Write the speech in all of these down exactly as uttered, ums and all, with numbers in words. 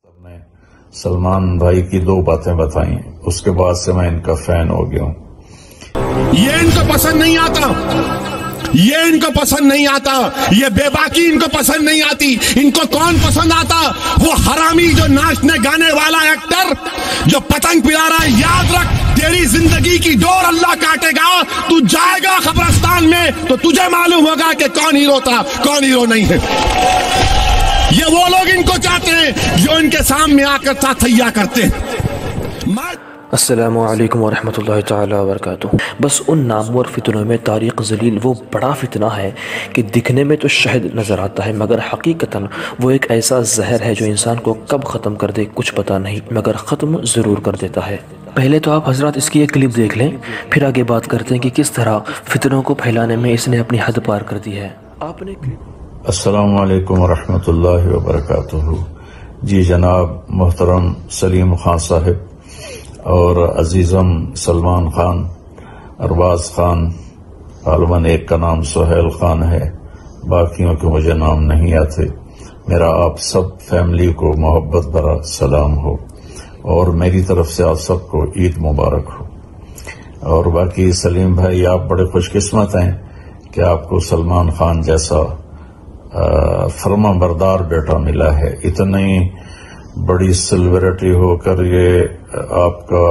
نے سلمان بھائی کی دو باتیں بتائیں، اس کے بعد سے میں ان کا فین ہو گیا ہوں۔ یہ ان کو پسند نہیں آتا، یہ ان کو پسند نہیں آتا، یہ بے باکی ان کو پسند نہیں آتی۔ ان کو کون پسند آتا؟ وہ حرامی جو ناچنے گانے والا ایکٹر جو پتنگ پلا رہا ہے۔ یاد رکھ، تیری زندگی کی ڈور اللہ کاٹے گا، تو جائے گا قبرستان میں تو تجھے معلوم ہوگا کہ کون ہیرو تھا کون ہیرو نہیں ہے۔ یہ وہ لوگ ان کو چاہتے ہیں جو ان کے سامنے آ کر تھیا کرتے ہیں۔ السلام علیکم ورحمۃ اللہ تعالی وبرکاتہ۔ بس ان نامور فتنوں میں طارق ذلیل وہ بڑا فتنہ ہے کہ دکھنے میں تو شہد نظر آتا ہے، مگر حقیقتاً وہ ایک ایسا زہر ہے جو انسان کو کب ختم کر دے کچھ پتہ نہیں، مگر ختم ضرور کر دیتا ہے۔ پہلے تو آپ حضرات اس کی ایک کلپ دیکھ لیں، پھر آگے بات کرتے ہیں کہ کس طرح فتنوں کو پھیلانے میں اس نے اپنی حد پار کر دی ہے۔ آپ نے السلام علیکم ورحمۃ اللہ وبرکاتہ۔ جی جناب محترم سلیم خان صاحب اور عزیزم سلمان خان، ارباز خان، غالباً ایک کا نام سہیل خان ہے، باقیوں کے مجھے نام نہیں آتے۔ میرا آپ سب فیملی کو محبت بھرا سلام ہو اور میری طرف سے آپ سب کو عید مبارک ہو۔ اور باقی سلیم بھائی، آپ بڑے خوش قسمت ہیں کہ آپ کو سلمان خان جیسا فرما بردار بیٹا ملا ہے۔ اتنی بڑی سیلیبریٹی ہو کر یہ آپ کا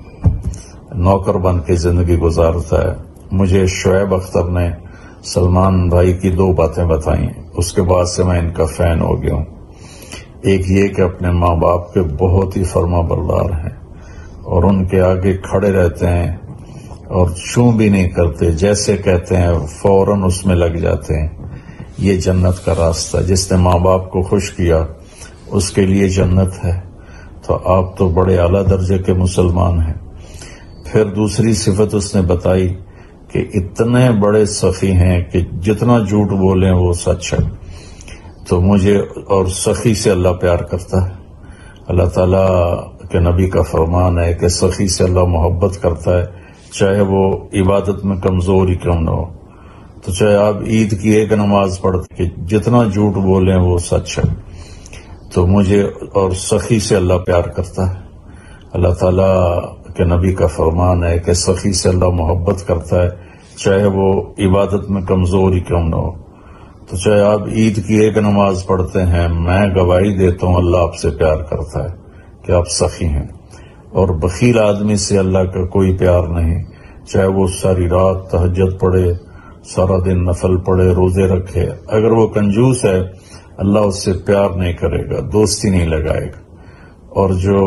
نوکر بن کے زندگی گزارتا ہے۔ مجھے شعیب اختر نے سلمان بھائی کی دو باتیں بتائیں، اس کے بعد سے میں ان کا فین ہو گیا ہوں۔ ایک یہ کہ اپنے ماں باپ کے بہت ہی فرما بردار ہیں اور ان کے آگے کھڑے رہتے ہیں اور چوں بھی نہیں کرتے، جیسے کہتے ہیں فوراً اس میں لگ جاتے ہیں۔ یہ جنت کا راستہ، جس نے ماں باپ کو خوش کیا اس کے لیے جنت ہے۔ تو آپ تو بڑے اعلیٰ درجے کے مسلمان ہیں۔ پھر دوسری صفت اس نے بتائی کہ اتنے بڑے سخی ہیں کہ جتنا جھوٹ بولیں وہ سچ ہے۔ تو مجھے اور سخی سے اللہ پیار کرتا ہے۔ اللہ تعالیٰ کے نبی کا فرمان ہے کہ سخی سے اللہ محبت کرتا ہے، چاہے وہ عبادت میں کمزور ہی کیوں نہ ہو۔ تو چاہے آپ عید کی ایک نماز پڑھتے کہ جتنا جھوٹ بولیں وہ سچ ہے۔ تو مجھے اور سخی سے اللہ پیار کرتا ہے۔ اللہ تعالیٰ کے نبی کا فرمان ہے کہ سخی سے اللہ محبت کرتا ہے، چاہے وہ عبادت میں کمزور ہی کیوں نہ ہو۔ تو چاہے آپ عید کی ایک نماز پڑھتے ہیں، میں گواہی دیتا ہوں اللہ آپ سے پیار کرتا ہے کہ آپ سخی ہیں۔ اور بخیل آدمی سے اللہ کا کوئی پیار نہیں، چاہے وہ ساری رات تہجد پڑھے، سارا دن نفل پڑھے، روزے رکھے، اگر وہ کنجوس ہے اللہ اس سے پیار نہیں کرے گا، دوستی نہیں لگائے گا۔ اور جو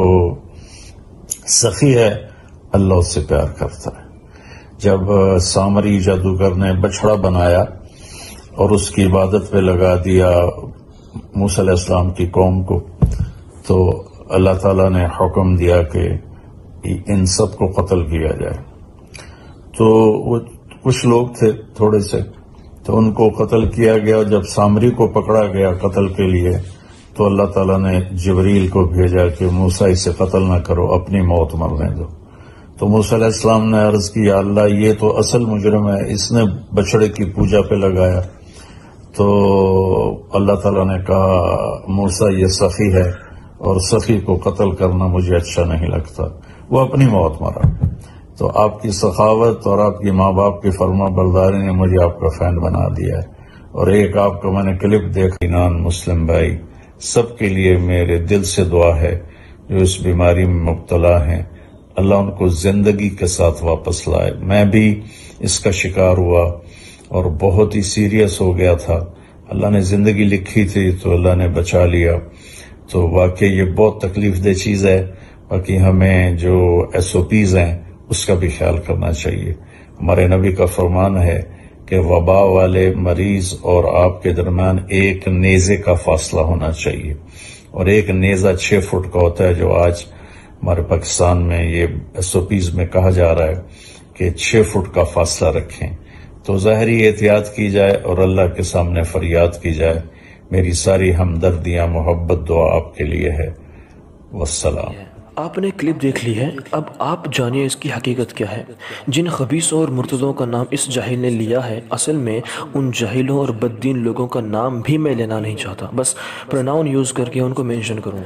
سخی ہے اللہ اس سے پیار کرتا ہے۔ جب سامری جادوگر نے بچڑا بنایا اور اس کی عبادت پہ لگا دیا موسیٰ علیہ السلام کی قوم کو، تو اللہ تعالیٰ نے حکم دیا کہ ان سب کو قتل کیا جائے۔ تو وہ کچھ لوگ تھے تھوڑے سے، تو ان کو قتل کیا گیا۔ جب سامری کو پکڑا گیا قتل کے لیے تو اللہ تعالیٰ نے جبریل کو بھیجا کہ موسیٰ اسے قتل نہ کرو، اپنی موت مرنے دو۔ تو موسیٰ علیہ السلام نے عرض کی، یا اللہ یہ تو اصل مجرم ہے، اس نے بچڑے کی پوجا پہ لگایا۔ تو اللہ تعالیٰ نے کہا موسیٰ یہ سخی ہے اور سخی کو قتل کرنا مجھے اچھا نہیں لگتا، وہ اپنی موت مرا۔ تو آپ کی سخاوت اور آپ کی ماں باپ کی فرما برداری نے مجھے آپ کا فین بنا دیا ہے۔ اور ایک آپ کا میں نے کلپ دیکھا، نان مسلم بھائی سب کے لیے میرے دل سے دعا ہے جو اس بیماری میں مبتلا ہیں، اللہ ان کو زندگی کے ساتھ واپس لائے۔ میں بھی اس کا شکار ہوا اور بہت ہی سیریس ہو گیا تھا، اللہ نے زندگی لکھی تھی تو اللہ نے بچا لیا۔ تو واقعی یہ بہت تکلیف دہ چیز ہے، باقی ہمیں جو ایس او پیز ہیں اس کا بھی خیال کرنا چاہیے۔ ہمارے نبی کا فرمان ہے کہ وبا والے مریض اور آپ کے درمیان ایک نیزے کا فاصلہ ہونا چاہیے، اور ایک نیزہ چھ فٹ کا ہوتا ہے، جو آج ہمارے پاکستان میں یہ ایس او پیز میں کہا جا رہا ہے کہ چھ فٹ کا فاصلہ رکھیں۔ تو ظاہری احتیاط کی جائے اور اللہ کے سامنے فریاد کی جائے۔ میری ساری ہمدردیاں، محبت، دعا آپ کے لیے ہے۔ والسلام۔ آپ نے کلپ دیکھ لی ہے، اب آپ جانیے اس کی حقیقت کیا ہے۔ جن خبیثوں اور مرتدوں کا نام اس جاہل نے لیا ہے، اصل میں ان جاہلوں اور بددین لوگوں کا نام بھی میں لینا نہیں چاہتا، بس پروناؤن یوز کر کے ان کو مینشن کروں گا۔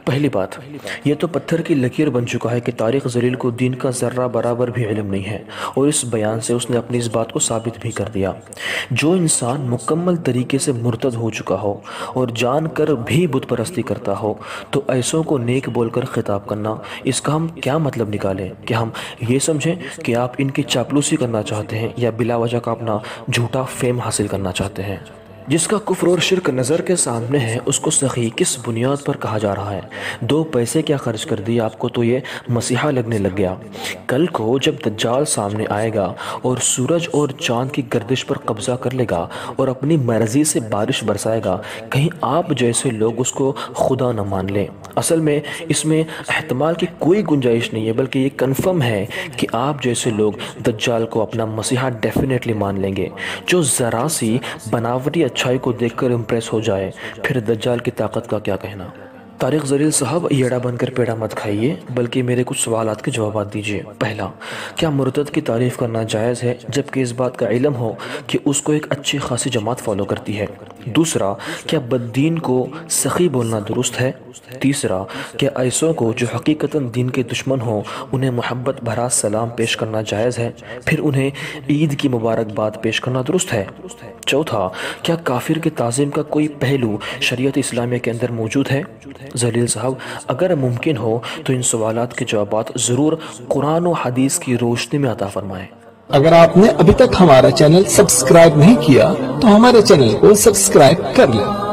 پہلی بات، یہ تو پتھر کی لکیر بن چکا ہے کہ طارق جلیل کو دین کا ذرہ برابر بھی علم نہیں ہے، اور اس بیان سے اس نے اپنی اس بات کو ثابت بھی کر دیا۔ جو انسان مکمل طریقے سے مرتد ہو چکا ہو اور جان کر بھی بت پرستی کرتا ہو تو ایسوں کو نیک بول کر خطاب کرنا، اس کا ہم کیا مطلب نکالیں؟ کہ ہم یہ سمجھیں کہ آپ ان کی چاپلوسی کرنا چاہتے ہیں یا بلا وجہ کا اپنا جھوٹا فیم حاصل کرنا چاہتے ہیں؟ جس کا کفر اور شرک نظر کے سامنے ہے اس کو سخی کس بنیاد پر کہا جا رہا ہے؟ دو پیسے کیا خرچ کر دی آپ کو تو یہ مسیحا لگنے لگ گیا۔ کل کو جب دجال سامنے آئے گا اور سورج اور چاند کی گردش پر قبضہ کر لے گا اور اپنی مرضی سے بارش برسائے گا، کہیں آپ جیسے لوگ اس کو خدا نہ مان لیں۔ اصل میں اس میں احتمال کی کوئی گنجائش نہیں ہے، بلکہ یہ کنفرم ہے کہ آپ جیسے لوگ دجال کو اپنا مسیحا ڈیفینیٹلی مان لیں گے۔ جو ذرا سی بناوٹی اچھائی کو دیکھ کر امپریس ہو جائے، پھر دجال کی طاقت کا کیا کہنا؟ طارق جلیل صاحب، یڑا بن کر پیڑا مت کھائیے، بلکہ میرے کچھ سوالات کے جوابات دیجیے۔ پہلا، کیا مرتد کی تعریف کرنا جائز ہے جبکہ اس بات کا علم ہو کہ اس کو ایک اچھی خاصی جماعت فالو کرتی ہے؟ دوسرا، کیا بددین کو سخی بولنا درست ہے؟ تیسرا، کیا ایسوں کو جو حقیقتاً دین کے دشمن ہوں انہیں محبت بھرا سلام پیش کرنا جائز ہے، پھر انہیں عید کی مبارکباد پیش کرنا درست ہے؟ چوتھا، کیا کافر کی تعظیم کا کوئی پہلو شریعت اسلامیہ کے اندر موجود ہے؟ جلیل صاحب، اگر ممکن ہو تو ان سوالات کے جوابات ضرور قرآن و حدیث کی روشنی میں عطا فرمائیں۔ اگر آپ نے ابھی تک ہمارا چینل سبسکرائب نہیں کیا تو ہمارے چینل کو سبسکرائب کر لیں۔